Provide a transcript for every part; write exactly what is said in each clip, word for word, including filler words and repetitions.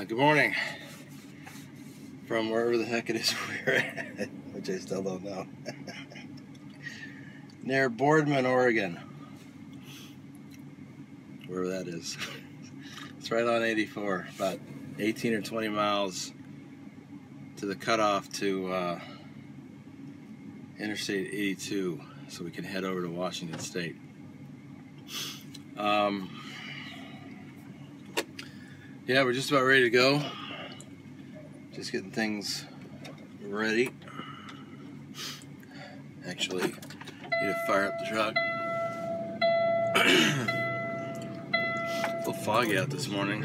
Uh, good morning from wherever the heck it is we're at, which I still don't know. Near Boardman, Oregon. Wherever that is. It's right on eighty-four, about eighteen or twenty miles to the cutoff to uh, Interstate eighty-two, so we can head over to Washington State. Um, yeah, we're just about ready to go. Just getting things ready. Actually, need to fire up the truck. A little foggy out this morning.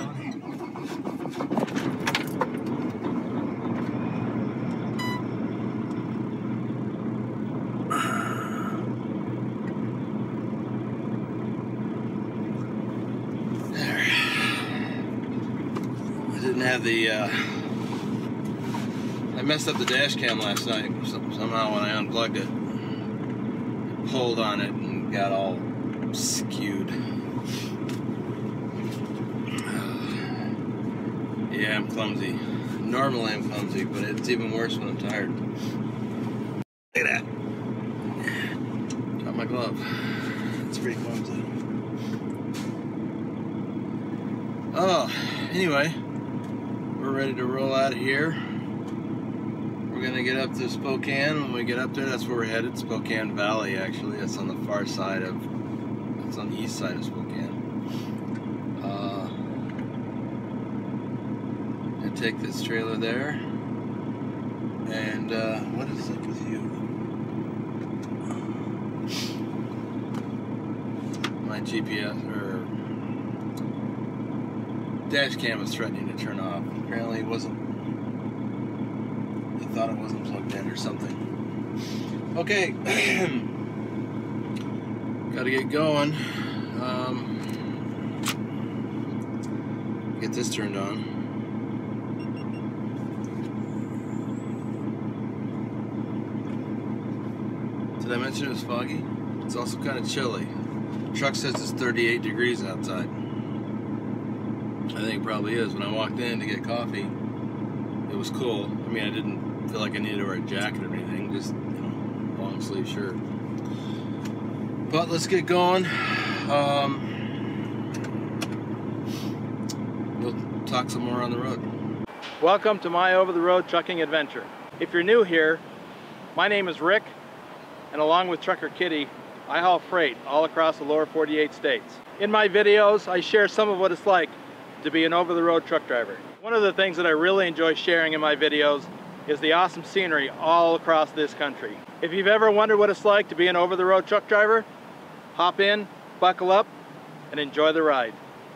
Have the uh, I messed up the dash cam last night somehow when I unplugged it. I pulled on it and got all skewed. Yeah, I'm clumsy. Normally I'm clumsy, but it's even worse when I'm tired. Look at that. Got my glove. It's pretty clumsy. Oh, anyway. We're ready to roll out of here. We're gonna get up to Spokane. When we get up there, that's where we're headed. Spokane Valley, actually. That's on the far side of, that's on the east side of Spokane. Uh, gonna take this trailer there. And uh, what is up with you? My G P S, or dash cam was threatening to turn off. Apparently it wasn't. It thought it wasn't plugged in or something. Okay. Gotta get going. Um, get this turned on. Did I mention it was foggy? It's also kind of chilly. The truck says it's thirty-eight degrees outside. I think it probably is. When I walked in to get coffee, it was cool. I mean, I didn't feel like I needed to wear a jacket or anything, just, you know, long sleeve shirt. But let's get going. Um, we'll talk some more on the road. Welcome to my over-the-road trucking adventure. If you're new here, my name is Rick, and along with Trucker Kitty, I haul freight all across the lower forty-eight states. In my videos, I share some of what it's like to be an over-the-road truck driver. One of the things that I really enjoy sharing in my videos is the awesome scenery all across this country. If you've ever wondered what it's like to be an over-the-road truck driver, hop in, buckle up, and enjoy the ride.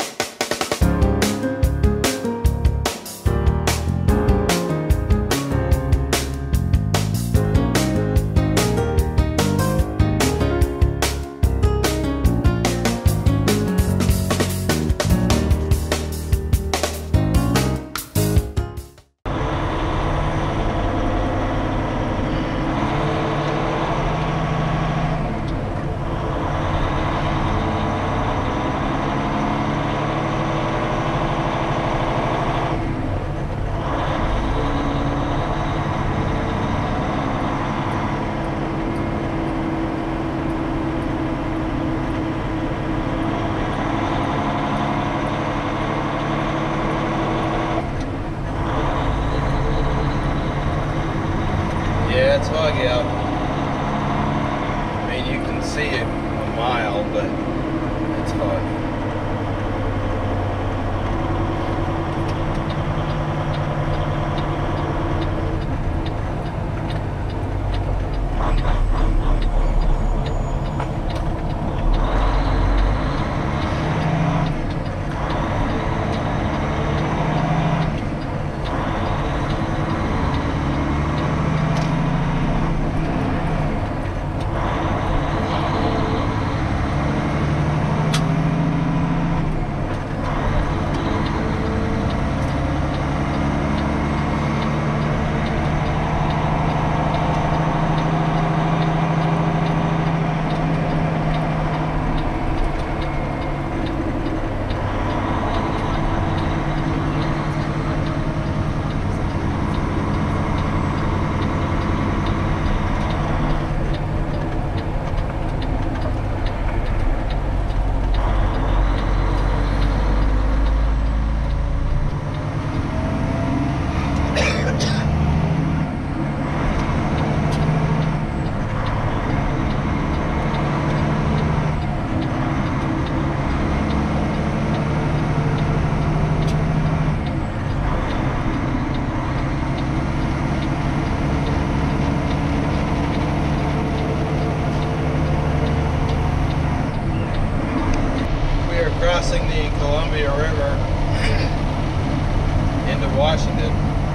Yeah, it's foggy out. I mean, you can see it a mile, but it's foggy. Columbia River into Washington.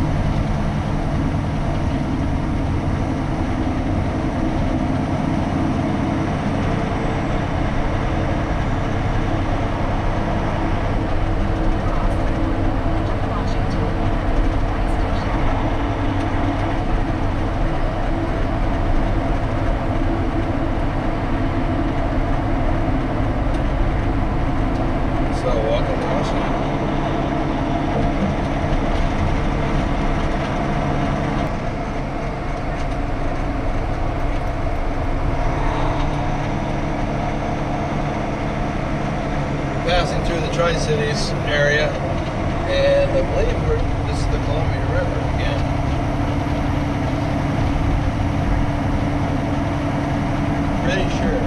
Passing through the Tri-Cities area, and I believe we're, this is the Columbia River again. Pretty sure.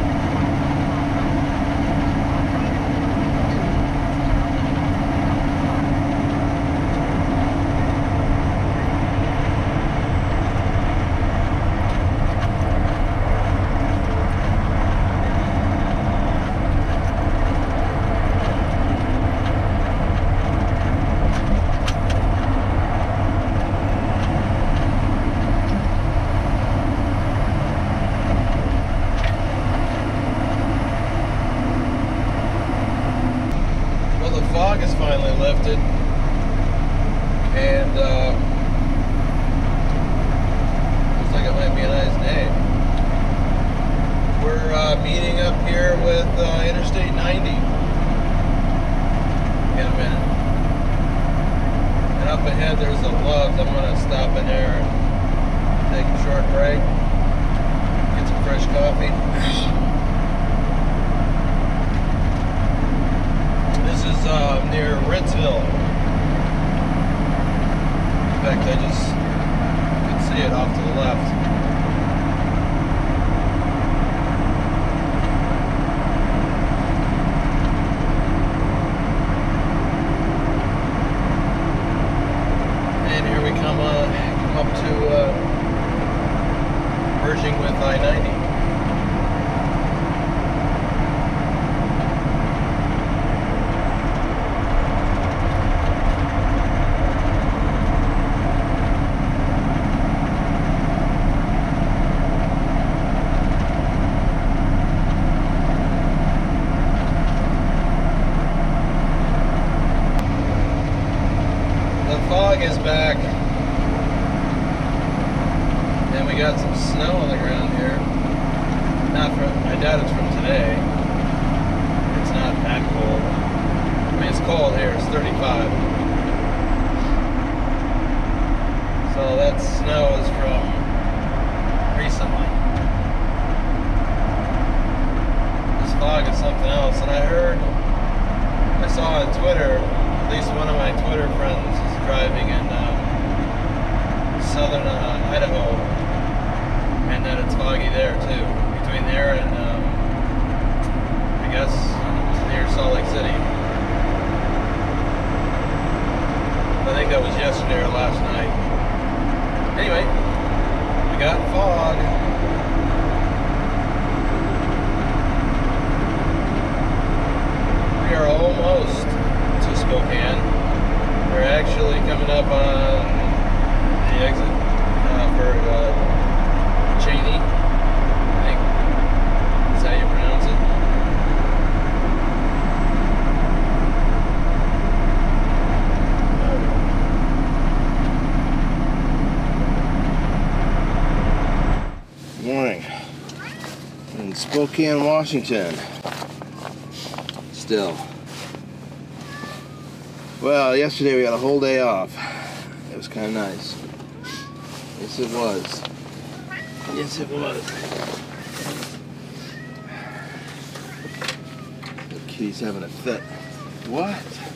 Fog is finally lifted, and uh, looks like it might be a nice day. We're uh, meeting up here with uh, Interstate ninety in a minute, and up ahead there's a Love's. I'm going to stop in there and take a short break, get some fresh coffee. This is uh, near Ritzville. In fact, I just can see it off to the left. And here we come, uh, come up to uh, merging with I ninety. Fog is back, and we got some snow on the ground here. Not from, I doubt it's from today. It's not that cold. I mean, it's cold here. It's thirty-five. So that snow is from recently. This fog is something else, and I heard, I saw on Twitter, at least one of my Twitter friends is driving in um, southern uh, Idaho, and that it's foggy there too, between there and um, I guess near Salt Lake City. I think that was yesterday or last night. Anyway, we got fog. We are almost to Spokane. We're actually coming up on the exit uh, for uh, Cheney, I think that's how you pronounce it. Good morning. In Spokane, Washington. Still. Well, yesterday we got a whole day off. It was kind of nice. Yes, it was. Yes, it was. The kitty's having a fit. What?